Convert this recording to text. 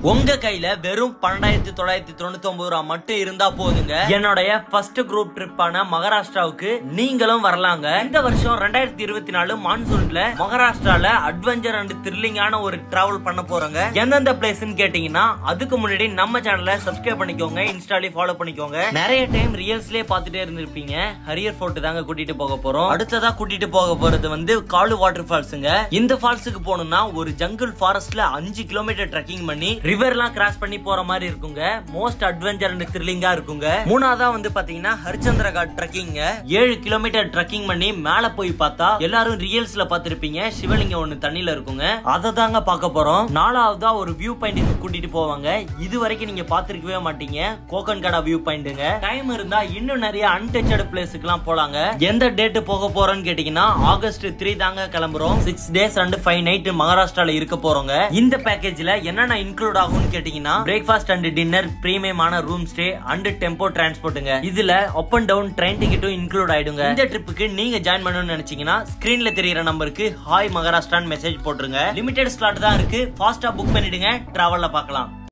உங்க கையில வெறும் 12,999 ரூபாய் மட்டும் இருந்தா போதுங்க என்னோட ஃபர்ஸ்ட் குரூப் ட்ரிப்பான மகாராஷ்டிராவுக்கு நீங்களும் வரலாங்க. இந்த வருஷம் 2024 மான்சூன்ல மகாராஷ்டிரால அட்வென்ச்சர் அண்ட் த்ரில்லிங்கான ஒரு டிராவல் பண்ண போறோங்க. எந்தெந்த பிளேஸ்னு கேட்டீங்கன்னா அதுக்கு முன்னாடி நம்ம சேனலை சப்ஸ்கிரைப் பண்ணிக்கோங்க, இன்ஸ்டாலே ஃபாலோ பண்ணிக்கோங்க. நிறைய டைம் ரியல்ஸ்லயே பாத்துட்டே இருந்திருப்பீங்க. ஹரியர் ஃபோர்ட் தாங்க கூட்டிட்டு போக போறோம். அடுத்ததா கூட்டிட்டு போக போறது வந்து காலு வாட்டர் ஃபால்ஸுங்க. இந்த ஃபால்ஸுக்கு போகணும்னா ஒரு ஜங்கிள் ஃபாரஸ்ட்ல 5 கிலோமீட்டர் ட்ரெக்கிங் பண்ணி ரிவர்லாம் கிராஸ் பண்ணி போற மாதிரி இருக்குங்க. மோஸ்ட் அட்வென்ச்சர் அண்ட் த்ரில்லிங்கா இருக்குங்க. மூணாவதா வந்து பாத்தீங்கன்னா Harishchandragad trekking 7 kilometre trekking பண்ணி மேல போய் பார்த்தா எல்லாரும் ரியல்ஸ்ல பாத்திருப்பீங்க சிவலிங்கம் ஒண்ணு தண்ணியில இருக்குங்க. அதை தாங்க பார்க்க போறோம். நாலாவதா ஒரு வியூ பாயிண்ட் கூட்டிட்டு போவாங்க. இது வரைக்கும் நீங்க பாத்திருக்கவே மாட்டீங்க. கோகன்கடா வியூ பாயிண்ட்ங்க. டைம் இருந்தா இன்னும் நிறைய அன்டச்சட் பிளேஸ்க்கு எல்லாம் போலாங்க. எந்த டேட் போக போறோம்னு கேட்டீங்கன்னா ஆகஸ்ட் 3 தாங்க கிளம்புறோம். 6 days and 5 nights மகாராஷ்டிரால இருக்க போறோங்க. இந்த பேக்கேஜ்ல என்னென்ன இன்க்ளூட் ஆகும்னு கேட்டீங்கன்னா பிரேக்ஃபாஸ்ட் அண்ட் டின்னர், பிரீமியமான ரூம் ஸ்டே அண்ட் டெம்போ டிரான்ஸ்போர்ட்டுங்க. இதுல அப் அண்ட் டவுன் ட்ரெயின் டிக்கெட்டும் இன்க்ளூட் ஆயிடுங்க. இந்த ட்ரிப்புக்கு நீங்க ஜாயின் பண்ணணும்னு நினைச்சீங்கன்னா ஸ்கிரீன்ல தெரியற நம்பருக்கு ஹாய் மகாராஷ்டிரான்னு மெசேஜ் போட்டுருங்க. லிமிடெட் ஸ்லாட் தான் இருக்கு. ஃபாஸ்டா புக் பண்ணிடுங்க. டிராவல்ல பார்க்கலாம்.